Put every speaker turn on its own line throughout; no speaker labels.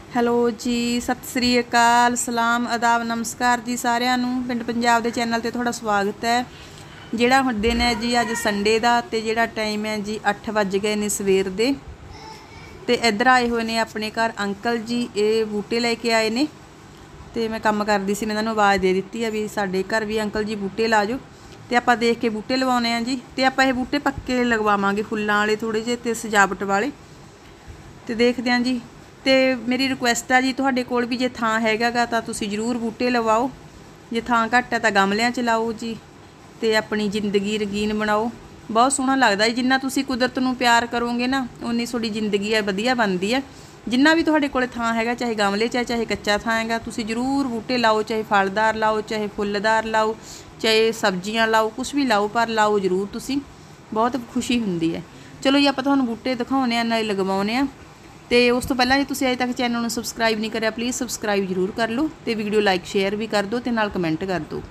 Hello ਜੀ, ਸਤਿ ਸ੍ਰੀ ਅਕਾਲ, ਸਲਾਮ, ਆਦਾਬ, ਨਮਸਕਾਰ ਜੀ ਸਾਰਿਆਂ ਨੂੰ। ਪਿੰਡ ਪੰਜਾਬ ਦੇ ਚੈਨਲ ਤੇ ਤੁਹਾਡਾ ਸਵਾਗਤ ਹੈ। ਜਿਹੜਾ ਹੁਣ ਦਿਨ ਹੈ ਜੀ ਅੱਜ ਸੰਡੇ ਦਾ, ਤੇ ਜਿਹੜਾ ਟਾਈਮ ਹੈ ਜੀ 8 ਵੱਜ ਗਏ ਨੇ ਸਵੇਰ ਦੇ। ਤੇ ਇੱਧਰ ਆਏ ਹੋਏ ਨੇ ਆਪਣੇ ਘਰ ਅੰਕਲ ਜੀ, ਇਹ ਬੂਟੇ ਲੈ ਕੇ ਆਏ ਨੇ। ਤੇ ਮੈਂ ਕੰਮ ਕਰਦੀ ਸੀ, ਮੈਂ ਇਹਨਾਂ ਨੂੰ ਆਵਾਜ਼ ਦੇ ਦਿੱਤੀ ਆ ਵੀ ਸਾਡੇ ਘਰ ਵੀ ਅੰਕਲ ਜੀ ਬੂਟੇ ਲਾ ਜਾਓ। ਤੇ ਆਪਾਂ ਦੇਖ ਕੇ ਬੂਟੇ ਲਵਾਉਣੇ ਆ ਜੀ। ਤੇ ਆਪਾਂ ਇਹ ਬੂਟੇ ਪੱਕੇ ਲਗਵਾਵਾਂਗੇ, ਫੁੱਲਾਂ ਵਾਲੇ ਥੋੜੇ ਜਿਹੇ ਤੇ ਸਜਾਵਟ ਵਾਲੇ। ਤੇ ਦੇਖਦੇ ਹਾਂ ਜੀ। ਤੇ ਮੇਰੀ ਰਿਕੁਐਸਟ ਆ ਜੀ ਤੁਹਾਡੇ ਕੋਲ ਵੀ, ਜੇ ਥਾਂ ਹੈਗਾ ਗਾ ਤਾਂ ਤੁਸੀਂ ਜ਼ਰੂਰ ਬੂਟੇ ਲਵਾਓ। ਜੇ ਥਾਂ ਘੱਟ ਹੈ ਤਾਂ ਗਮਲਿਆਂ 'ਚ ਲਾਓ ਜੀ। ਤੇ ਆਪਣੀ ਜ਼ਿੰਦਗੀ ਰੰਗੀਨ ਬਣਾਓ। ਬਹੁਤ ਸੋਹਣਾ ਲੱਗਦਾ ਜੀ। ਜਿੰਨਾ ਤੁਸੀਂ ਕੁਦਰਤ ਨੂੰ ਪਿਆਰ ਕਰੋਗੇ ਨਾ, ਉਨੀ ਤੁਹਾਡੀ ਜ਼ਿੰਦਗੀ ਹੈ ਵਧੀਆ ਬਣਦੀ ਹੈ। ਜਿੰਨਾ ਵੀ ਤੁਹਾਡੇ ਕੋਲ ਥਾਂ ਹੈਗਾ, ਚਾਹੇ ਗਮਲੇ 'ਚ ਹੈ ਚਾਹੇ ਕੱਚਾ ਥਾਂ ਹੈਗਾ, ਤੁਸੀਂ ਜ਼ਰੂਰ ਬੂਟੇ ਲਾਓ। ਚਾਹੇ ਫਲਦਾਰ ਲਾਓ, ਚਾਹੇ ਫੁੱਲਦਾਰ ਲਾਓ, ਚਾਹੇ ਸਬਜ਼ੀਆਂ ਲਾਓ, ਕੁਛ ਵੀ ਲਾਓ, ਪਰ ਲਾਓ ਜ਼ਰੂਰ ਤੁਸੀਂ। ਬਹੁਤ ਖੁਸ਼ੀ ਹੁੰਦੀ ਹੈ। ਚਲੋ ਜੀ, ਆਪਾਂ ਤੁਹਾਨੂੰ ਬੂਟੇ ਦਿਖਾਉਂਦੇ ਹਾਂ, ਨਾਲੇ ਲਗਵਾਉਂਦੇ ਹਾਂ। ਤੇ ਉਸ ਤੋਂ ਪਹਿਲਾਂ ਜੇ ਤੁਸੀਂ ਅਜੇ ਤੱਕ ਚੈਨਲ ਨੂੰ ਸਬਸਕ੍ਰਾਈਬ ਨਹੀਂ ਕਰਿਆ, ਪਲੀਜ਼ ਸਬਸਕ੍ਰਾਈਬ ਜ਼ਰੂਰ ਕਰ ਲਓ। ਤੇ ਵੀਡੀਓ ਲਾਈਕ ਸ਼ੇਅਰ ਵੀ ਕਰ ਦਿਓ ਤੇ ਨਾਲ ਕਮੈਂਟ ਕਰ ਦਿਓ।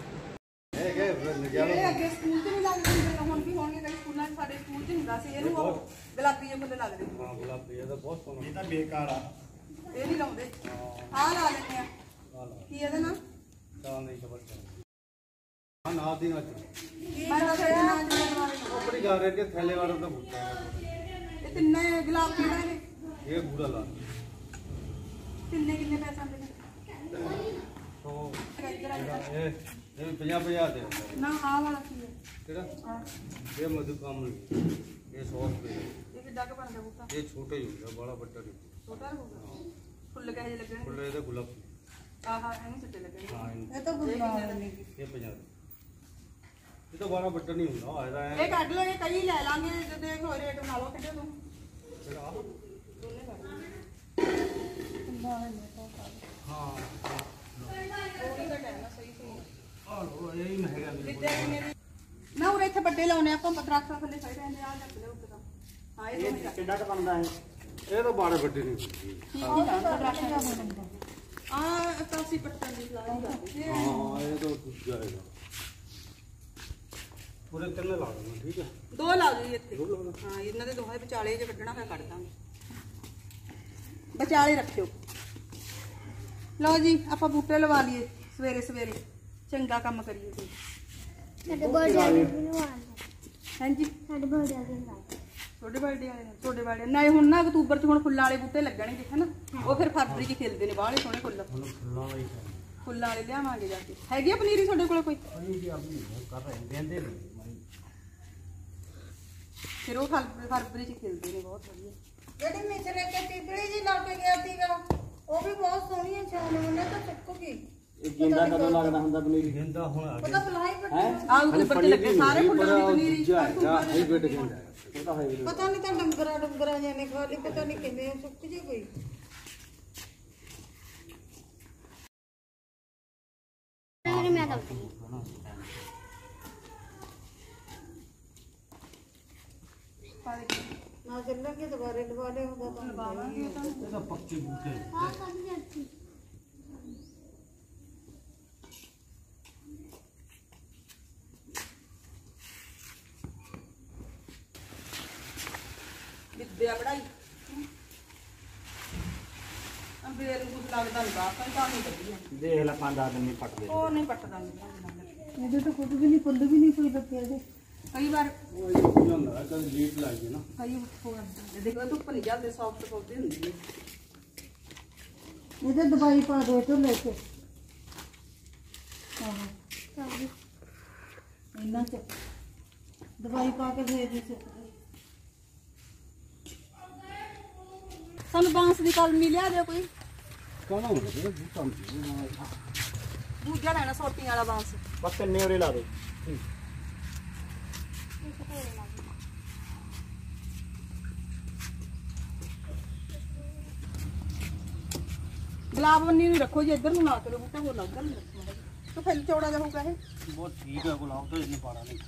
ਅੱਗੇ ਸਕੂਲ 'ਚ ਨਹੀਂ ਲੱਗਦੇ ਹੁੰਦੇ, ਹੁਣ ਵੀ ਹੋਣਗੇ ਕਈ ਸਕੂਲਾਂ 'ਚ। ਸਾਡੇ ਸਕੂਲ 'ਚ ਹੁੰਦਾ ਸੀ, ਇਹਨੂੰ ਗੁਲਾਬੀ ਜਿਹੇ ਫੁੱਲ ਲੱਗਦੇ।
ਹਾਂ, ਗੁਲਾਬੀ ਇਹਦਾ ਬਹੁਤ ਸੋਹਣਾ। ਇਹ ਤਾਂ ਬੇਕਾਰ ਆ,
ਇਹ ਨਹੀਂ ਲਾਉਂਦੇ। ਆਹ ਲਾ ਲੈਂਦੇ ਆ। ਕੀ ਇਹਦਾ ਨਾਮ?
ਤਾਂ ਨਹੀਂ ਖਬਰ ਹਾਂ, ਨਾਲ ਦੀ ਨਾਲ
ਮੈਂ ਤਾਂ ਫਿਰ ਨਾਲ ਜੁੜੇ ਦੁਆਰੇ
ਉੱਪਰ ਹੀ ਜਾ ਰਹੇ ਕਿ ਥੈਲੇ ਵਾਲਾ ਤਾਂ ਬੂਟਾ ਹੈ।
ਇਹ ਤਿੰਨੇ ਗੁਲਾਬ ਕਿਹੜਾ ਨੇ?
ਇਹ ਬੂੜਾ ਲਾ
ਤਿੰਨੇ ਕਿੰਨੇ ਪੈਸੇ ਆਉਂਦੇ ਨੇ?
ਤੋਂ ਇਹ 50 ਦੇ
ਨਾ ਆਹ ਵਾਲਾ ਕੀ ਹੈ?
ਕਿਹੜਾ? ਇਹ ਮਧੂਕਾਮਨੀ, ਇਹ 100 ਰੁਪਏ।
ਇਹ ਕਿੱਡਾ ਕੁ ਬਣਦਾ ਬੂਟਾ?
ਇਹ ਛੋਟਾ ਹੀ ਹੁੰਦਾ, ਬੜਾ ਵੱਡਾ ਨਹੀਂ।
ਛੋਟਾ ਹੋਊਗਾ। ਫੁੱਲ ਕਿਹੋ ਜਿਹੇ ਲੱਗਣਗੇ?
ਫੁੱਲ ਇਹਦੇ ਗੁਲਾਬੀ।
ਆਹ ਇਹਨੂੰ ਚਿੱਟੇ ਲੱਗਣਗੇ।
ਹਾਂ,
ਇਹ ਤਾਂ ਗੁਲਾਬ ਨੇ।
ਇਹ 50। ਇਹ ਤਾਂ ਬੜਾ ਵੱਡਾ ਨਹੀਂ ਹੁੰਦਾ ਇਹਦਾ।
ਇਹ ਕੱਢ ਲਓ, ਇਹ ਕਈ ਲੈ ਲਾਂਗੇ ਤੇ ਦੇਖ ਹੋ ਰੇਟ ਬਣਾ ਲਓ। ਕਿੱਡੇ ਤੂੰ
ਫਿਰ ਆ
ਦੋਨੇ ਕੱਢ ਲਓ।
ਹਾਂ,
ਉਹੀ ਤਾਂ ਟਾਈਮ ਆ, ਸਹੀ ਸਹੀ।
ਆਹ ਲੋ, ਇਹ ਹੀ ਮਹਿੰਗਾ ਨਹੀਂ।
ਨਾ ਉਰੇ ਇੱਥੇ ਵੱਡੇ ਲਾਉਣੇ ਆਪਾਂ, ਦਰਖਤਾਂ ਥੱਲੇ ਸਹੀ ਰਹਿੰਦੇ ਆ। ਚੱਕ ਲਿਓ ਉੱਤੇ ਤਾਂ। ਹਾਂ, ਇਹ
ਕਿੰਨਾ ਕ ਬਣਦਾ ਹੈ? ਇਹ ਤਾਂ ਬਾੜੇ ਵੱਡੇ ਨਹੀਂ।
ਠੀਕ ਆ, 81 ਪੱਟਾਂ ਦੀ ਸਲਾਹ ਕਰਦੇ।
ਹਾਂ, ਇਹ ਤਾਂ ਕੁਝ ਜਾਏਗਾ। ਪੂਰੇ ਤਿੰਨ ਲਾ ਦੇਣਾ, ਠੀਕ ਹੈ?
ਦੋ ਲਾ ਦਿਓ ਜੀ ਇੱਥੇ। ਹਾਂ, ਇਹਨਾਂ ਦੇ ਦੋਹਾਂ ਦੇ ਵਿਚਾਲੇ ਜੇ ਕੱਢਣਾ ਫਿਰ ਕੱਢ ਦਾਂਗੇ। ਵਿਚਾਲੇ ਰੱਖਿਓ। ਲਓ ਜੀ, ਆਪਾਂ ਬੂਟੇ ਲਵਾ ਲਈਏ ਸਵੇਰੇ ਸਵੇਰੇ। ਚੰਗਾ ਕੰਮ ਕਰੀਏ ਜੀ।
ਸਾਡੇ ਬਰਥਡੇ ਵੀ ਲਵਾ ਲਓ।
ਹਾਂਜੀ,
ਸਾਡੇ ਬਰਥਡੇ ਵੀ ਲਵਾ ਲਓ।
ਤੁਹਾਡੇ ਬਰਥਡੇ ਵਾਲੇ ਨੇ? ਤੁਹਾਡੇ ਬਰਥਡੇ ਨਾਲੇ ਹੁਣ ਨਾ ਅਕਤੂਬਰ 'ਚ ਹੁਣ ਫੁੱਲਾਂ ਵਾਲੇ ਬੂਟੇ ਲੱਗਣੇ ਦੇਖੇ ਨਾ। ਉਹ ਫਿਰ ਫਰਵਰੀ 'ਚ ਖਿਲਦੇ ਨੇ ਬਾਹਲੇ ਸੋਹਣੇ ਫੁੱਲ।
ਫੁੱਲਾਂ ਵਾਲੀ
ਫੁੱਲਾਂ ਵਾਲੇ ਲਿਆਵਾਂਗੇ ਜਾ ਕੇ। ਹੈਗੀ ਆ ਪਨੀਰੀ ਤੁਹਾਡੇ ਕੋਲ ਕੋਈ?
ਕਰ ਰਹੇ ਦੇਂਦੇ ਨਹੀਂ।
ਫਿਰ ਉਹ ਫਰਵਰੀ 'ਚ ਖਿਲਦੇ ਨੇ, ਬਹੁਤ ਵਧੀਆ।
ਜਿਹੜੀ ਮਿਸਰੇ ਕੇ ਟਿਪੜੀ ਜੀ ਲਾ ਕੇ ਗਿਆ ਸੀਗਾ, ਉਹ ਵੀ ਬਹੁਤ ਸੋਹਣੀ ਹੈ। ਛਾਉਣ ਉਹਨੇ ਤਾਂ ਸੁੱਕ ਗਈ।
ਇਹ ਗੇਂਦਾ ਕਦੋਂ ਲੱਗਦਾ ਹੁੰਦਾ ਪਨੀਰ? ਗੇਂਦਾ ਹੁਣ ਆ
ਉਹਦਾ ਬਲਾਈ
ਹੈ।
ਆਹ ਅਕਤੂਬਰ 'ਚ ਲੱਗੇ ਸਾਰੇ ਫੁੱਲਾਂ ਦੀ ਪਨੀਰੀ।
ਇਹ ਬੇਟ ਗੇਂਦਾ ਪਤਾ ਹੈ।
ਪਤਾ ਨਹੀਂ ਤਾਂ ਡੰਗਰਾ ਜਾਂ ਨੇ ਖਾ ਲਈ, ਪਤਾ ਨਹੀਂ ਕਿੰਨੇ ਸੁੱਕ ਜੇ ਕੋਈ।
ਮੈਂ ਦੱਸਦੀ
ਨਾ ਚੱਲਾਂਗੇ ਦੁਬਾਰੇ ਦੁਬਾਰੇ ਉਹਦਾ ਤਾਂ
ਲਵਾਵਾਂਗੇ ਤਾਂ।
ਇਹ ਤਾਂ ਪੱਕੇ ਬੂਟੇ।
ਹਾਂ ਸਭ ਜੱਤੀ
ਵਿਦਿਆ ਪੜਾਈ ਅੰਬੇਰ ਨੂੰ ਕੁਝ ਲੱਗਦਾ ਨਹੀਂ ਬਾਹਰ ਤਾਂ ਨਹੀਂ ਵਧੀਆ।
ਦੇਖ ਲੈ 5-10 ਦਿਨ ਨਹੀਂ ਪੱਟਦੇ।
ਉਹ ਨਹੀਂ ਪੱਟਦਾ ਨਹੀਂ।
ਇਹਦੇ ਤਾਂ ਕੁਝ ਵੀ ਨਹੀਂ, ਫੁੱਲ ਵੀ ਨਹੀਂ ਕੋਈ ਬੱਕੇ ਇਹਦੇ।
ਕਈ ਵਾਰ
ਉਹ ਇਹ ਹੁੰਦਾ ਕਦੇ ਲੀਟ ਲੱਗ ਗਈ ਨਾ।
ਕਈ ਹੋ ਜਾਂਦਾ। ਦੇਖੋ ਧੁੱਪ ਨਹੀਂ ਜਾਂਦੇ, ਸੌਫਟ ਪੌਦੇ ਹੁੰਦੇ ਨੇ।
ਇਹਦੇ ਦਵਾਈ ਪਾ ਦੋ ਤੋਂ ਲੈ ਕੇ। ਆਹੋ,
ਸਭ
ਇਹਨਾਂ ਚ ਦਵਾਈ ਪਾ ਕੇ ਦੇ ਦੇ।
ਸਾਨੂੰ ਬਾਂਸ ਦੀ ਕਲਮੀ ਲਿਆ ਦਿਓ ਕੋਈ।
ਕੌਣ ਹੁੰਦਾ ਇਹ ਬੂਟਾ?
ਦੂਜਾ ਲੈਣਾ, ਸੋਟੀਆਂ ਵਾਲਾ ਬਾਂਸ।
ਬਸ ਇੰਨੇ ਉਰੇ ਲਾ ਦੇ।
ਗੁਲਾਬ ਬੰਨੀ ਨੂੰ ਰੱਖੋ ਜੀ, ਇੱਧਰ ਨੂੰ ਨਾ ਕਰੋ ਬੂਟਾ, ਹੋਰ ਲੱਗਦਾ ਨਹੀਂ ਰੱਖਣਾ। ਤਾਂ ਫਿਰ ਚੌੜਾ ਜਿਹਾ ਹੋਊਗਾ ਇਹ।
ਬਹੁਤ ਠੀਕ ਹੈ, ਗੁਲਾਬ ਤਾਂ ਇਹਨੇ ਪਾੜਾ ਨਹੀਂ।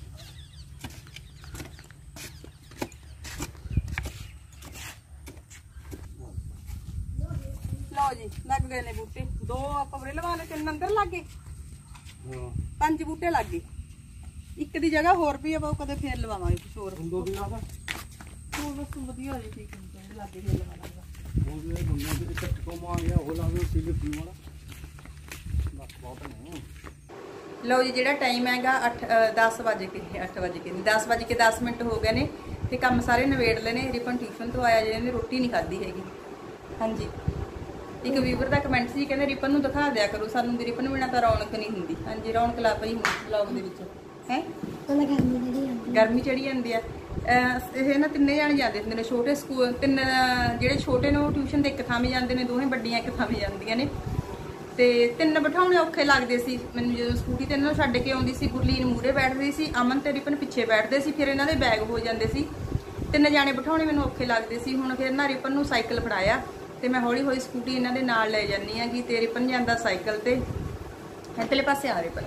ਲਓ ਜੀ, ਲੱਗ ਗਏ ਨੇ ਬੂਟੇ। ਦੋ ਆਪਾਂ ਬਰੇ ਲਵਾ ਲਏ, 3 ਅੰਦਰ ਲੱਗ ਗਏ।
ਹਾਂ,
5 ਬੂਟੇ ਲੱਗ ਗਏ। ਇੱਕ ਦੀ ਜਗ੍ਹਾ ਹੋਰ ਵੀ ਆਪਾਂ ਕਦੇ ਫੇਰ ਲਵਾਵਾਂਗੇ ਕੁਝ ਹੋਰ।
ਦੋ ਦਿਨਾਂ ਦਾ
ਹੋਰ ਬਸ ਵਧੀਆ ਹੋ ਜੇ, ਠੀਕ ਹੈ। ਲਾਗੇ ਫੇਰ ਲਵਾ ਲਾਂਗਾ।
वो भी बंदा भी कट को मार गया वो लागे पीले पी वाला बस बहुत नहीं
ਲਓ ਜੀ ਜਿਹੜਾ ਟਾਈਮ ਹੈਗਾ 10 ਵਜੇ ਕੇ 8 ਵਜੇ ਕੇ 10 ਵਜੇ ਕੇ 10 ਮਿੰਟ ਹੋ ਗਏ ਨੇ ਤੇ ਕੰਮ ਸਾਰੇ ਨਵੇੜ ਲਏ ਨੇ। ਰਿਪਨ ਟਿਊਸ਼ਨ ਤੋਂ ਆਇਆ ਜਿਹਨੇ ਰੋਟੀ ਨਹੀਂ ਖਾਧੀ ਹੈਗੀ। ਹਾਂਜੀ, ਇੱਕ ਵੀਵਰ ਦਾ ਕਮੈਂਟ ਸੀ ਕਹਿੰਦੇ ਰਿਪਨ ਨੂੰ ਦਿਖਾ ਦਿਆ ਕਰੋ ਸਾਨੂੰ ਵੀ ਰਿਪਨ ਬਿਨਾਂ ਤਾਂ ਰੌਣਕ ਨਹੀਂ ਹੁੰਦੀ। ਹਾਂਜੀ, ਰੌਣਕ ਲਾ ਪਈ ਹੁਣ ਵਲੌਗ ਦੇ ਵਿੱਚ ਹੈ।
ਉਹਨਾਂ ਗਰਮੀ ਜਿਹੜੀ ਆਉਂਦੀ
ਗਰਮੀ ਚੜੀ ਜਾਂਦੀ ਆ। ਇਹ ਨਾ ਤਿੰਨੇ ਜਾਣੇ ਜਾਂਦੇ ਹੁੰਦੇ ਨੇ ਛੋਟੇ ਸਕੂਲ। ਤਿੰਨ ਜਿਹੜੇ ਛੋਟੇ ਨੇ ਉਹ ਟਿਊਸ਼ਨ ਤੇ ਇੱਕ ਥਾਂ ਜਾਂਦੇ ਨੇ, ਦੋਵੇਂ ਵੱਡੀਆਂ ਇੱਕ ਥਾਂ ਜਾਂਦੀਆਂ ਨੇ ਤੇ ਤਿੰਨ ਬਿਠਾਉਣੇ ਔਖੇ ਲੱਗਦੇ ਸੀ ਮੈਨੂੰ। ਜਦੋਂ ਸਕੂਟੀ ਤੇ ਇਹਨਾਂ ਨੂੰ ਛੱਡ ਕੇ ਆਉਂਦੀ ਸੀ, ਗੁਰਲੀਨ ਮੂਹਰੇ ਬੈਠਦੀ ਸੀ, ਅਮਨ ਤੇ ਰਿਪਨ ਪਿੱਛੇ ਬੈਠਦੇ ਸੀ, ਫਿਰ ਇਹਨਾਂ ਦੇ ਬੈਗ ਹੋ ਜਾਂਦੇ ਸੀ। ਤਿੰਨ ਜਾਣੇ ਬਿਠਾਉਣੇ ਮੈਨੂੰ ਔਖੇ ਲੱਗਦੇ ਸੀ। ਹੁਣ ਫਿਰ ਨਾ ਰਿਪਨ ਨੂੰ ਸਾਈਕਲ ਫੜਾਇਆ ਤੇ ਮੈਂ ਹੌਲੀ ਹੌਲੀ ਸਕੂਟੀ ਇਹਨਾਂ ਦੇ ਨਾਲ ਲੈ ਜਾਂਦੀ ਹੈਗੀ ਤੇ ਰਿਪਨ ਜਾਂਦਾ ਸਾਈਕਲ ਤੇ। ਇੱਧਰਲੇ ਪਾਸੇ ਆ ਰਿਪਨ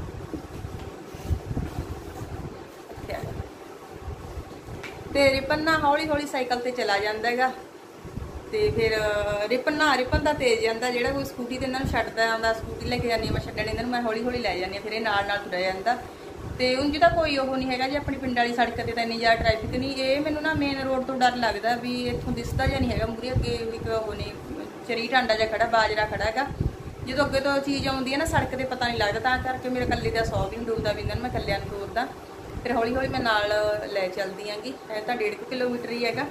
ਤੇ ਰਿਪਨ ਨਾ ਹੌਲੀ ਹੌਲੀ ਸਾਈਕਲ ਤੇ ਚਲਾ ਜਾਂਦਾ ਹੈਗਾ ਤੇ ਫਿਰ ਰਿਪਨ ਦਾ ਤੇਜ਼ ਜਾਂਦਾ। ਜਿਹੜਾ ਕੋਈ ਸਕੂਟੀ ਤੇ ਇਹਨਾਂ ਨੂੰ ਛੱਡਦਾ ਆਉਂਦਾ, ਸਕੂਟੀ ਲੈ ਕੇ ਜਾਂਦੀ ਮੈਂ ਛੱਡਣ ਇਹਨਾਂ ਨੂੰ, ਮੈਂ ਹੌਲੀ ਹੌਲੀ ਲੈ ਜਾਂਦੀ ਫਿਰ ਇਹ ਨਾਲ ਨਾਲ ਤੁਰਿਆ ਜਾਂਦਾ। ਤੇ ਉਂਝ ਤਾਂ ਕੋਈ ਉਹ ਨਹੀਂ ਹੈਗਾ ਜੀ ਆਪਣੀ ਪਿੰਡ ਵਾਲੀ ਸੜਕ ਤੇ ਤਾਂ ਇੰਨੀ ਜ਼ਿਆਦਾ ਟ੍ਰੈਫਿਕ ਨਹੀਂ। ਇਹ ਮੈਨੂੰ ਨਾ ਮੇਨ ਰੋਡ ਤੋਂ ਡਰ ਲੱਗਦਾ ਵੀ ਇੱਥੋਂ ਦਿਸਦਾ ਜਾਂ ਨਹੀਂ ਹੈਗਾ ਮੂਹਰੇ ਅੱਗੇ ਇੱਕ ਉਹ ਨਹੀਂ ਚਰੀ ਟਾਂਡਾ ਜਿਹਾ ਖੜਾ, ਬਾਜਰਾ ਖੜਾ ਹੈਗਾ। ਜਦੋਂ ਅੱਗੇ ਤੋਂ ਚੀਜ਼ ਆਉਂਦੀ ਹੈ ਨਾ ਸੜਕ ਤੇ ਪਤਾ ਨਹੀਂ ਲੱਗਦਾ, ਤਾਂ ਕਰਕੇ ਮੇਰੇ ਇਕੱਲੇ ਦਾ 100 ਵੀ ਨਹੀਂ ਡੁੱਬਦਾ ਵੀ ਇਹਨਾਂ ਨੂੰ ਮੈਂ ਇਕੱਲਿਆਂ ਨੂੰ ਡੋਰਦਾ। ਫਿਰ ਹੌਲੀ ਹੌਲੀ ਮੈਂ ਨਾਲ ਲੈ ਚੱਲਦੀ ਆਂਗੀ। ਹੈ ਤਾਂ 1.5 ਕਿਲੋਮੀਟਰ ਹੀ ਹੈਗਾ।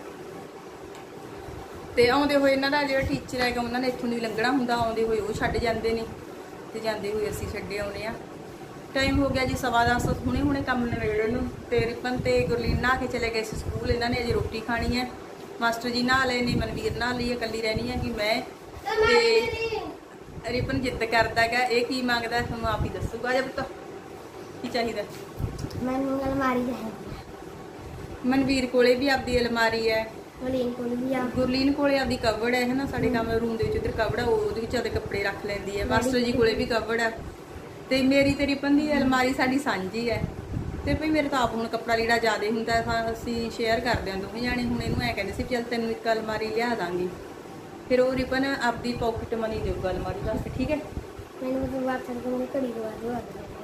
ਤੇ ਆਉਂਦੇ ਹੋਏ ਇਹਨਾਂ ਦਾ ਜਿਹੜਾ ਟੀਚਰ ਹੈਗਾ ਉਹਨਾਂ ਨੇ ਇੱਥੋਂ ਦੀ ਲੰਘਣਾ ਹੁੰਦਾ, ਆਉਂਦੇ ਹੋਏ ਉਹ ਛੱਡ ਜਾਂਦੇ ਨੇ ਤੇ ਜਾਂਦੇ ਹੋਏ ਅਸੀਂ ਛੱਡੇ ਆਉਣੇ ਆ। ਟਾਈਮ ਹੋ ਗਿਆ ਜੀ 10:15। ਹੁਣੇ ਕੰਮ ਨਵੇੜਨ ਨੂੰ ਤੇ ਰਿਪਨ ਤੇ ਗੁਰਲੀਨ ਨਹਾ ਕੇ ਚਲੇ ਗਏ ਸੀ ਸਕੂਲ। ਇਹਨਾਂ ਨੇ ਅਜੇ ਰੋਟੀ ਖਾਣੀ ਹੈ। ਮਾਸਟਰ ਜੀ ਨਹਾ ਲਏ ਨੇ, ਮਨਵੀਰ ਨਹਾ ਲਈ ਹੈ, ਇਕੱਲੀ ਰਹਿਣੀ ਹੈ ਕਿ ਮੈਂ। ਤੇ ਰਿਪਨ ਜਿੱਦ ਕਰਦਾ ਹੈਗਾ। ਇਹ ਕੀ ਮੰਗਦਾ ਤੁਹਾਨੂੰ ਆਪ ਹੀ ਦੱਸੂਗਾ। ਜਾਂ ਪੁੱਤ ਕੀ ਚਾਹੀਦਾ?
ਮੈਨੂੰ ਅਲਮਾਰੀ ਹੈ।
ਮਨਵੀਰ ਕੋਲੇ ਵੀ ਆਪਦੀ ਅਲਮਾਰੀ ਹੈ,
ਗੁਰਲੀਨ ਕੋਲ ਵੀ ਆ।
ਗੁਰਲੀਨ ਕੋਲੇ ਆਪਦੀ ਕਬੜ ਹੈ ਨਾ, ਸਾਡੇ ਕਮਰੇ ਰੂਮ ਦੇ ਵਿੱਚ ਉਧਰ ਕਬੜ ਆ, ਉਹਦੇ ਵਿੱਚ ਆਪਦੇ ਕੱਪੜੇ ਰੱਖ ਲੈਂਦੀ ਹੈ। ਮਾਸਟਰ ਜੀ ਕੋਲੇ ਵੀ ਕਬੜ ਆ ਤੇ ਮੇਰੀ ਤੇ ਰਿਪਨ ਦੀ ਅਲਮਾਰੀ ਸਾਡੀ ਸਾਂਝੀ ਹੈ। ਤੇ ਭਈ ਮੇਰੇ ਤਾਂ ਆਪ ਹੁਣ ਕੱਪੜਾ ਲੀੜਾ ਜ਼ਿਆਦਾ ਹੁੰਦਾ ਤਾਂ ਅਸੀਂ ਸ਼ੇਅਰ ਕਰਦੇ ਹਾਂ ਦੋਵੇਂ ਜਾਣੇ। ਹੁਣ ਇਹਨੂੰ ਐ ਕਹਿੰਦੇ ਸੀ ਚੱਲ ਤੈਨੂੰ ਇੱਕ ਅਲਮਾਰੀ ਲਿਆ ਦਾਂਗੀ। ਫਿਰ ਉਹ ਰਿਪਨ ਆਪਦੀ ਪੌਕਟ ਮਨੀ ਦੇਊਗਾ ਅਲਮਾਰੀ ਵਾਸਤੇ। ਠੀਕ ਹੈ,
ਮੈਨੂੰ ਤਾਂ ਬਾਤ ਕਰਕੇ ਘੜੀ ਦਵਾ ਦਿਓ।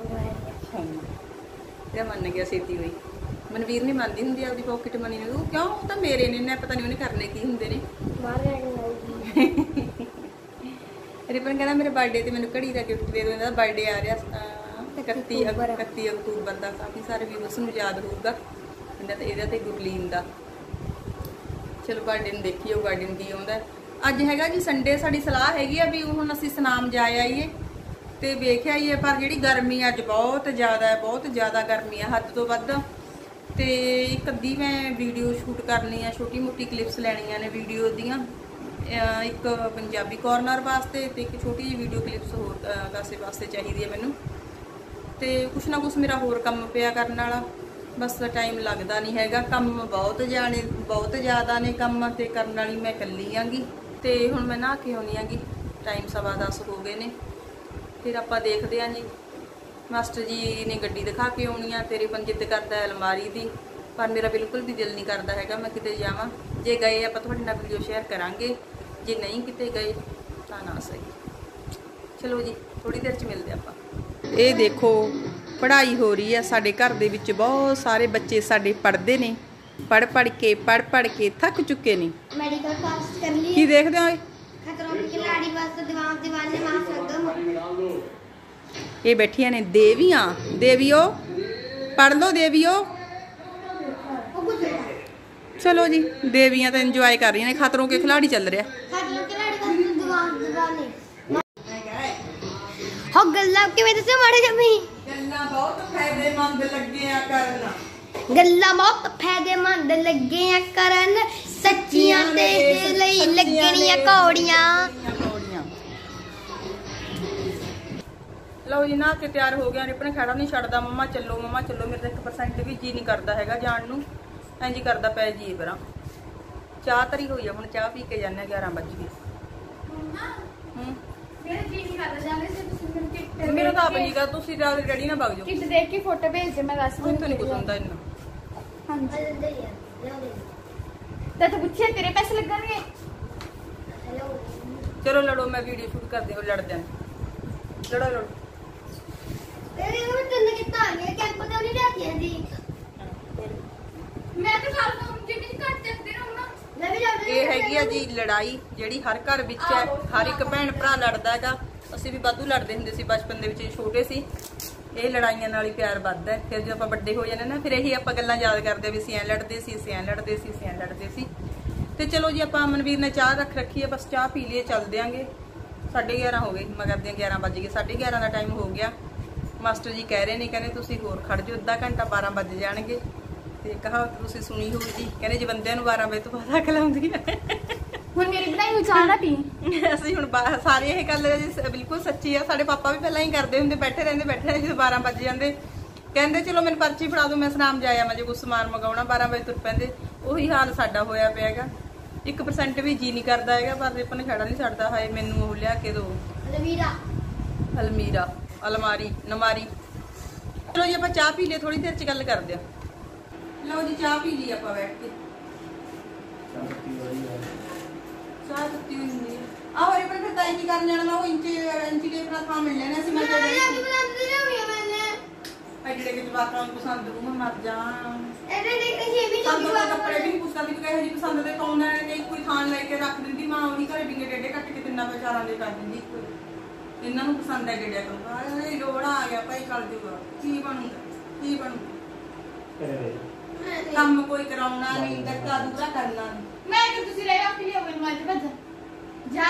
ਤੇ ਮੰਨ ਗਿਆ ਛੇਤੀ ਹੋਈ। ਮਨਵੀਰ ਨਹੀਂ ਮੰਨਦੀ ਹੁੰਦੀ ਆਪਦੀ ਪੌਕਟ ਮਨੀ ਨੂੰ। ਕਿਉਂ? ਉਹ ਤਾਂ ਮੇਰੇ ਨੇ, ਪਤਾ ਨਹੀਂ ਉਹਨੇ ਕਰਨੇ ਕੀ ਹੁੰਦੇ ਨੇ।
ਬਾਹਰ ਜਾ ਕੇ ਲਾਉਗੀ।
ਰਿਪਨ ਕਹਿੰਦਾ ਮੇਰੇ ਬਰਥਡੇ ਤੇ ਮੈਨੂੰ ਘੜੀ ਦਾ ਗਿਫਟ ਦੇ ਦਿਓ। ਇਹਦਾ ਬਰਥਡੇ ਆ ਰਿਹਾ 31 ਅਕਤੂਬਰ ਦਾ। ਕਾਫੀ ਸਾਰੇ ਵੀਰਸ ਨੂੰ ਯਾਦ ਹੋਊਗਾ ਇਹਦਾ ਤੇ ਗੁਰਲੀਨ ਦਾ। ਚਲੋ ਬਰਥਡੇ ਨੂੰ ਦੇਖੀਓ ਬਰਥਡੇ ਨੂੰ ਕੀ ਆਉਂਦਾ। ਅੱਜ ਹੈਗਾ ਜੀ ਸੰਡੇ। ਸਾਡੀ ਸਲਾਹ ਹੈਗੀ ਆ ਵੀ ਹੁਣ ਅਸੀਂ ਸਨਾਮ ਜਾ ਆਈਏ ਤੇ ਵੇਖ ਆਈਏ। ਪਰ ਜਿਹੜੀ ਗਰਮੀ ਅੱਜ ਬਹੁਤ ਜ਼ਿਆਦਾ ਹੈ, ਬਹੁਤ ਜ਼ਿਆਦਾ ਗਰਮੀ ਹੈ, ਹੱਦ ਤੋਂ ਵੱਧ। ਤੇ ਇੱਕ ਅੱਧੀ ਮੈਂ ਵੀਡੀਓ ਸ਼ੂਟ ਕਰਨੀ ਆ, ਛੋਟੀ ਮੋਟੀ ਕਲਿੱਪਸ ਲੈਣੀਆਂ ਨੇ ਵੀਡੀਓ ਦੀਆਂ। ਇੱਕ ਪੰਜਾਬੀ ਕਾਰਨਰ ਵਾਸਤੇ ਤੇ ਇੱਕ ਛੋਟੀ ਜਿਹੀ ਵੀਡੀਓ ਕਲਿੱਪਸ ਹੋਰ ਕਾਸੇ ਵਾਸਤੇ ਚਾਹੀਦੀ ਹੈ ਮੈਨੂੰ। ਤੇ ਕੁਛ ਨਾ ਕੁਛ ਮੇਰਾ ਹੋਰ ਕੰਮ ਪਿਆ ਕਰਨ ਵਾਲਾ, ਬਸ ਟਾਈਮ ਲੱਗਦਾ ਨਹੀਂ ਹੈਗਾ। ਕੰਮ ਬਹੁਤ ਜ਼ਿਆਦਾ ਨੇ ਕੰਮ ਤੇ ਕਰਨ ਵਾਲੀ ਮੈਂ ਇਕੱਲੀ ਆਂਗੀ। ਤੇ ਹੁਣ ਮੈਂ ਨਹਾ ਕੇ ਆਉਣੀ ਆਂਗੀ। ਟਾਈਮ 10:15 ਹੋ ਗਏ ਨੇ। ਫਿਰ ਆਪਾਂ ਦੇਖਦੇ ਆਂ ਜੀ। ਮਾਸਟਰ ਜੀ ਨੇ ਗੱਡੀ ਦਿਖਾ ਕੇ ਆਉਣੀ ਆ। ਤੇਰੀ ਜਿੱਦ ਕਰਦਾ ਹੈ ਅਲਮਾਰੀ ਦੀ, ਪਰ ਮੇਰਾ ਬਿਲਕੁਲ ਵੀ ਦਿਲ ਨਹੀਂ ਕਰਦਾ ਹੈਗਾ ਮੈਂ ਕਿਤੇ ਜਾਵਾਂ। ਜੇ ਗਏ ਆਪਾਂ ਤੁਹਾਡੇ ਨਾਲ ਵੀਡੀਓ ਸ਼ੇਅਰ ਕਰਾਂਗੇ, ਜੇ ਨਹੀਂ ਕਿਤੇ ਗਏ ਤਾਂ ਨਾ ਸਹੀ। ਚਲੋ ਜੀ, ਥੋੜੀ ਦੇਰ 'ਚ ਮਿਲਦੇ ਆਪਾਂ। ਇਹ ਦੇਖੋ ਪੜ੍ਹਾਈ ਹੋ ਰਹੀ ਹੈ ਸਾਡੇ ਘਰ ਦੇ ਵਿੱਚ। ਬਹੁਤ ਸਾਰੇ ਬੱਚੇ ਸਾਡੇ ਪੜ੍ਹਦੇ ਨੇ, ਪੜ੍ਹ ਕੇ ਥੱਕ ਚੁੱਕੇ ਨੇ।
मेडिकल पास कर लिए।
ਕੀ ਦੇਖਦੇ ਹੋ?
खतरों के खिलाड़ी बस दीवाने माफ कर
ਇਹ ਬੈਠੀਆਂ ਨੇ ਦੇਵੀਆਂ। ਦੇਵੀਓ ਪੜ੍ਹ ਲਓ ਦੇਵੀਓ। ਚਲੋ ਜੀ, ਦੇਵੀਆਂ ਤਾਂ ਇੰਜੋਏ ਕਰ ਰਹੀਆਂ ਨੇ। ਖਤਰੋਂ ਕੇ ਖਿਲਾੜੀ ਚੱਲ ਰਿਹਾ।
खतरों के खिलाड़ी बस दीवाने हो गल्ला के वजह से मारे जमी।
ਗੱਲਾਂ ਬਹੁਤ ਫਾਇਦੇਮੰਦ ਲੱਗਿਆ ਕਰਨ।
गल्ला बहुत फायदेमंद लगे आ करन, सच्चियां ते लई लगणियां कौड़ियां।
ਲਓ ਜੀ, ਨਾ ਕਿ ਤਿਆਰ ਹੋ ਗਿਆ। ਰਿਪਨ ਖੜਾ ਨਹੀਂ ਛੱਡਦਾ। ਮੰਮਾ ਚੱਲੋ ਮੇਰੇ ਤਾਂ 1% ਵੀ ਜੀ ਨਹੀਂ ਕਰਦਾ ਹੈਗਾ ਜਾਣ ਨੂੰ। ਇੰਝ ਕਰਦਾ ਪੈ ਜੀ ਪਰਾਂ। ਚਾਹ ਤਰੀ ਹੋਈ ਆ, ਹੁਣ ਚਾਹ ਪੀ ਕੇ ਜਾਂਦੇ। 11 ਵੱਜ ਗਏ। ਮੇਰਾ ਤਾਂ ਆਪ ਨਹੀਂ ਗਾ। ਤੁਸੀਂ ਡੈਡੀ ਨਾਲ ਵਗ ਜਾਓ।
ਕਿਟ ਦੇਖ ਕੇ ਫੋਟੋ ਭੇਜ ਦੇ, ਮੈਂ ਦੱਸ ਦੂੰ।
ਮੈਨੂੰ ਨਹੀਂ ਕੁਝ ਹੁੰਦਾ ਇੰਨਾ।
ਹਾਂਜੀ, ਤਾਂ ਤੂੰ ਪੁੱਛਿਆ ਤੇਰੇ ਪੈਸੇ ਲੱਗਣਗੇ।
ਚਲੋ ਲੜੋ, ਮੈਂ ਵੀਡੀਓ ਸ਼ੂਟ ਕਰਦੇ ਹੋ। ਲੜਦੇ ਆਂ, ਲੜੋ।
तेरे को तन्ने कितना आ गया कैंप तो नहीं जाती है जी।
ਮੈਂ ਤਾਂ ਸਾਲ ਨੂੰ ਜਿੰਨੀ ਘੱਟ ਜਾਂਦੇ ਰਹੂੰ ਨਾ।
ਇਹ ਹੈਗੀ ਆ ਜੀ ਲੜਾਈ ਜਿਹੜੀ ਹਰ ਘਰ ਵਿੱਚ ਹੈ। ਹਰ ਇੱਕ ਭੈਣ ਭਰਾ ਲੜਦਾ ਹੈਗਾ। ਅਸੀਂ ਵੀ ਵਾਧੂ ਲੜਦੇ ਹੁੰਦੇ ਸੀ ਬਚਪਨ ਦੇ ਵਿੱਚ, ਛੋਟੇ ਸੀ। ਇਹ ਲੜਾਈਆਂ ਨਾਲ ਹੀ ਪਿਆਰ ਵੱਧਦਾ। ਫਿਰ ਜਦੋਂ ਆਪਾਂ ਵੱਡੇ ਹੋ ਜਾਂਦੇ ਨਾ, ਫਿਰ ਇਹੀ ਆਪਾਂ ਗੱਲਾਂ ਯਾਦ ਕਰਦੇ ਵੀ ਅਸੀਂ ਐਂ ਲੜਦੇ ਸੀ, ਅਸੀਂ ਐਂ ਲੜਦੇ ਸੀ, ਅਸੀਂ ਐਂ ਲੜਦੇ ਸੀ। ਤੇ ਚਲੋ ਜੀ, ਆਪਾਂ ਅਮਨਵੀਰ ਨੇ ਚਾਹ ਰੱਖੀ ਹੈ, ਬਸ ਚਾਹ ਪੀ ਲਈਏ, ਚੱਲਦੇ ਆਂਗੇ। 11:30 ਹੋ ਗਏ, ਮਗਰ ਦੀਆਂ 11 ਵੱਜ ਗਏ, 11:30 ਦਾ ਟਾਈਮ ਹੋ ਗਿਆ। ਮਾਸਟਰ ਜੀ ਕਹਿ ਰਹੇ ਨੇ, ਕਹਿੰਦੇ ਤੁਸੀਂ ਹੋਰ ਖੜ ਜਾਓ, ਅੱਧਾ ਘੰਟਾ 12 ਵੱਜ ਜਾਣਗੇ। ਤੇ ਕਹਾਵਤ ਤੁਸੀਂ ਸੁਣੀ ਹੋਊ ਜੀ, ਕਹਿੰਦੇ ਜੇ ਬੰਦਿਆਂ ਨੂੰ 12 ਵਜੇ ਤੋਂ ਬਾਅਦ ਅੱਖ ਲਾਉਂਦੀ ਹੈ।
ਹੁਣ ਮੇਰੀ ਬਣਾਈ ਹੋਈ ਚਾਹ ਨਾ ਪੀ।
ਅਸੀਂ ਹੁਣ ਸਾਰੇ ਇਹ ਗੱਲ ਬਿਲਕੁਲ ਸੱਚੀ ਆ। ਸਾਡੇ ਪਾਪਾ ਵੀ ਪਹਿਲਾਂ ਹੀ ਕਰਦੇ ਹੁੰਦੇ, ਬੈਠੇ ਰਹਿੰਦੇ ਜਦੋਂ 12 ਵੱਜ ਜਾਂਦੇ, ਕਹਿੰਦੇ ਚਲੋ ਮੈਨੂੰ ਪਰਚੀ ਫੜਾ ਦਿਓ, ਮੈਂ ਸਨਾਮ ਜਾਇਆ, ਮੈਂ ਜੇ ਕੁਛ ਸਮਾਨ ਮੰਗਾਉਣਾ 12 ਵਜੇ ਤੁਰ ਪੈਂਦੇ। ਉਹੀ ਹਾਲ ਸਾਡਾ ਹੋਇਆ ਪਿਆ ਹੈਗਾ। 1% ਵੀ ਜੀ ਨਹੀਂ ਕਰਦਾ ਹੈਗਾ, ਪਰ ਰਿਪਨ ਖੜਾ ਨਹੀਂ ਛੱਡਦਾ। ਹਾਏ ਮੈਨੂੰ ਉਹ ਲਿਆ ਕੇ ਦਿਓ, ਅਲਮੀਰਾ, ਅਲਮਾਰੀ, ਨਮਾਰੀ। ਚਲੋ ਜੀ ਆਪਾਂ ਚਾਹ ਪੀ ਲਈਏ, ਥੋੜੀ ਦੇਰ ਚ ਗੱਲ ਕਰਦੇ ਆ। ਲਓ ਜੀ ਚਾਹ ਪੀ ਲਈ ਆਪਾਂ ਬੈਠ ਕੇ। ਚਾਹ ਪੱਤੀ ਹੋਈ ਹੁੰਦੀ ਹੈ। ਆਹੋ ਇਹ ਫਿਰ ਤਾਈ ਕੀ ਕਰਨ ਜਾਣਾ? ਉਹ ਇੰਚੀ ਦੇ ਆਪਣਾ ਥਾਂ ਮਿਲ ਲੈਣਾ ਸੀ। ਮੈਂ ਤਾਂ ਜਿਹੜੇ ਕਿ ਜਵਾਕਾਂ ਨੂੰ ਪਸੰਦ ਨੂੰ ਮੈਂ ਮਰ ਜਾ। ਸਾਨੂੰ ਤਾਂ ਕੱਪੜੇ ਵੀ ਨਹੀਂ ਪੁੱਛਦੀ ਕਿ ਇਹੋ ਜਿਹੀ ਪਸੰਦ ਦੇ ਪਾਉਂਦਾ ਹੈ। ਕੋਈ ਥਾਂ ਲੈ ਕੇ ਰੱਖ ਦਿੰਦੀ ਮਾਂ, ਉਹੀ ਘਰੇ ਡਿੰਗੇ ਡੇਡੇ ਕੱਟ ਕੇ ਤਿੰਨਾਂ ਵਿਚਾਰਾਂ ਦੇ ਕਰ ਦਿੰਦੀ। ਇਹਨਾਂ ਨੂੰ ਪਸੰਦ ਹੈ ਡੇਡਿਆ ਕਰੂਗਾ। ਇਹ ਲੋੜਾ ਆ ਗਿਆ ਭਾਈ, ਕਰ ਜੂਗਾ। ਕੀ ਬਣੂਗਾ, ਕੀ ਬਣੂਗਾ? ਕੰਮ ਕੋਈ ਕਰਾਉਣਾ ਨਹੀਂ, ਧੱਕਾ ਦੂਰਾ ਕਰਨਾ ਨਹੀਂ।
ਮੈਂ ਕਿ ਤੁਸੀਂ ਰਹਿ ਆਪੀ ਲਿਓ ਮੈਨੂੰ ਅੱਜ ਭੱਜ ਜਾ।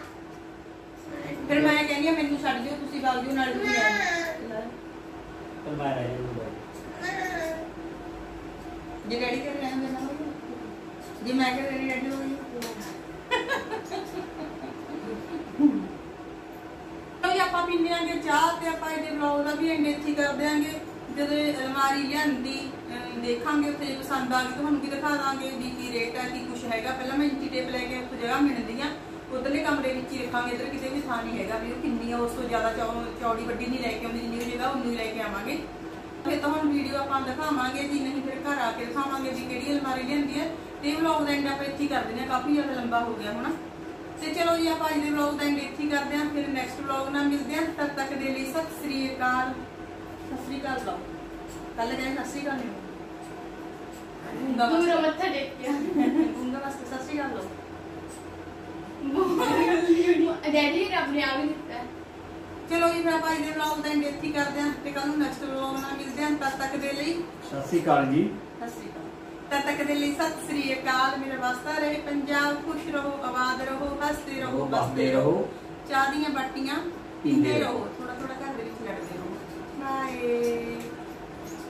ਫਿਰ ਮੈਂ ਕਹਿੰਦੀ ਆ ਮੈਨੂੰ ਛੱਡ ਦਿਓ, ਤੁਸੀਂ ਵਗ ਜਾਓ, ਨਾਲ ਤੁਸੀਂ ਰਹਿ
ਤਾਂ ਮੈਂ ਰਹਿ ਜਾਊਂਗਾ।
ਜੇ ਡੈਡੀ ਘਰੇ ਰਹਿੰਦੇ ਨਾ ਹੋਈ, ਜੇ ਮੈਂ ਘਰੇ ਰਹਿੰਦੀ ਡੈਡੀ ਹੋਈ। ਚਲੋ ਆਪਾਂ ਪੀਂਦੇ ਆਂਗੇ ਚਾਹ, ਤੇ ਆਪਾਂ ਇਹਦੇ ਵਲੌਗ ਦਾ ਵੀ ਐਂਡ ਇੱਥੇ ਕਰ ਦਿਆਂਗੇ। ਜਦੋਂ ਅਲਮਾਰੀ ਲਿਆਂਦੀ ਦੇਖਾਂਗੇ, ਉੱਥੇ ਪਸੰਦ ਆ ਗਈ ਤੁਹਾਨੂੰ ਵੀ ਦਿਖਾ ਦਾਂਗੇ ਵੀ ਕੀ ਰੇਟ ਹੈ, ਕੀ ਕੁਛ ਹੈਗਾ। ਪਹਿਲਾਂ ਮੈਂ ਇੰਚੀ ਟੇਪ ਲੈ ਕੇ ਉੱਥੇ ਜਗ੍ਹਾ ਮਿਲਦੀ ਆ, ਉਧਰਲੇ ਕਮਰੇ ਵਿੱਚ ਹੀ ਰੱਖਾਂਗੇ। ਇੱਧਰ ਕਿਤੇ ਵੀ ਥਾਂ ਨਹੀਂ ਹੈਗਾ ਵੀ ਉਹ ਕਿੰਨੀ ਆ, ਉਸ ਤੋਂ ਜ਼ਿਆਦਾ ਚੌੜੀ ਵੱਡੀ ਨਹੀਂ ਲੈ ਕੇ ਆਉਂਦੀ, ਜਿੰਨੀ ਜਗ੍ਹਾ ਉਨੀ ਲੈ ਕੇ ਆਵਾਂਗੇ। ਫਿਰ ਤਾਂ ਹੁਣ ਵੀਡੀਓ ਆਪਾਂ ਦਿਖਾਵਾਂਗੇ ਜੀ, ਨਹੀਂ ਫਿਰ ਘਰ ਆ ਕੇ ਦਿਖਾਵਾਂਗੇ ਵੀ ਕਿਹੜੀ ਅਲਮਾਰੀ ਲਿਆਂਦੀ ਹੈ। ਤੇ ਵਲੌਗ ਦਾ ਐਂਡ ਆਪਾਂ ਇੱਥੇ ਕਰ ਦਿੰਦੇ ਹਾਂ, ਕਾਫੀ ਜ਼ਿਆਦਾ ਲੰਬਾ ਹੋ ਗਿਆ ਹੁਣ। ਤੇ ਚਲੋ ਜੀ ਆਪਾਂ ਅੱਜ ਦੇ ਵਲੌਗ ਦਾ ਐਂਡ ਇੱਥੇ ਕਰਦੇ ਹਾਂ। ਫਿਰ ਨੈਕਸਟ ਵਲੌਗ ਨਾਲ ਮਿਲਦੇ ਹਾਂ। ਤਦ ਤੱਕ ਦੇ ਲਈ ਸਤਿ ਸ੍ਰੀ ਅਕਾਲ। ਸਤਿ ਸ੍ਰੀ ਅਕਾਲ ਬੁਲਾਓ। ਕੱਲ ਕਹਿੰਦੇ ਸਤਿ ਸ੍ਰੀ ਅਕਾਲ ਨਹੀਂ
ਮੇਰਾ ਮੱਥਾ ਟੇਕਿਆ
ਗੁੰਗਾ ਵਾਸਤੇ ਸਤਿ ਸ੍ਰੀ ਅਕਾਲ ਲਓ।
ਡੈਡੀ ਨੇ ਆਪਣੇ ਆਪ ਹੀ ਦਿੱਤਾ।
ਚਲੋ ਜੀ ਫਿਰ ਆਪਾਂ ਅੱਜ ਦੇ ਵਲੌਗ ਦਾ ਐਂਡ ਇੱਥੇ ਕਰਦੇ ਹਾਂ, ਤੇ ਕੱਲ ਨੂੰ ਨੈਕਸਟ ਵਲੌਗ ਨਾਲ ਮਿਲਦੇ ਹਾਂ। ਤਦ ਤੱਕ ਦੇ ਲਈ
ਸਤਿ ਸ੍ਰੀ ਅਕਾਲ ਜੀ।
ਸਤਿ ਸ੍ਰੀ ਅਕਾਲ। ਤਦ ਤੱਕ ਦੇ ਲਈ ਸਤਿ ਸ੍ਰੀ ਅਕਾਲ। ਮੇਰਾ ਵਾਸਤਾ ਰਹੇ ਪੰਜਾਬ, ਖੁਸ਼ ਰਹੋ, ਆਬਾਦ ਰਹੋ, ਹੱਸਦੇ ਰਹੋ, ਬਸਦੇ ਰਹੋ, ਚਾਹ ਦੀਆਂ ਬਾਟੀਆਂ ਪੀਂਦੇ ਰਹੋ, ਥੋੜਾ ਥੋੜਾ ਘਰ ਦੇ ਵਿੱਚ ਲੜਦੇ ਰਹੋ। ਬਾਏ।